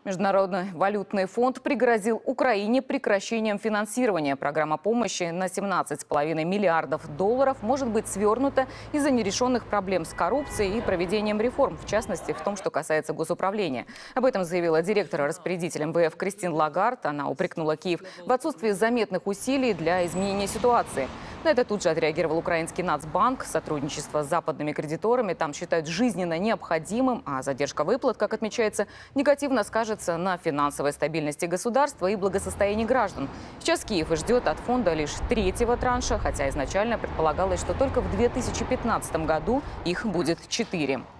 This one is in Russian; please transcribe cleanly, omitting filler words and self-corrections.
Международный валютный фонд пригрозил Украине прекращением финансирования. Программа помощи на 17,5 миллиардов долларов может быть свернута из-за нерешенных проблем с коррупцией и проведением реформ, в частности, в том, что касается госуправления. Об этом заявила директор-распорядитель МВФ Кристин Лагард. Она упрекнула Киев в отсутствии заметных усилий для изменения ситуации. На это тут же отреагировал украинский Нацбанк. Сотрудничество с западными кредиторами там считают жизненно необходимым, а задержка выплат, как отмечается, негативно скажется на финансовой стабильности государства и благосостоянии граждан. Сейчас Киев ждет от фонда лишь третьего транша, хотя изначально предполагалось, что только в 2015 году их будет 4.